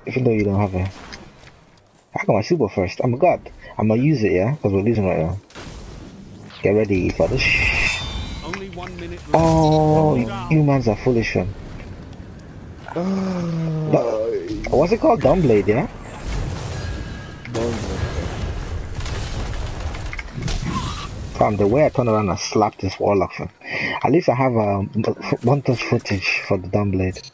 Even though you don't have a... I got my super first. I'm a god. I'm gonna use it, yeah? Because we're losing right now. Get ready for this. Only 1 minute left. Oh, humans are foolish, one. What's it called? Dumbblade, yeah? From the way I turn around and slap this warlock, at least I have one touch footage for the Dumbblade.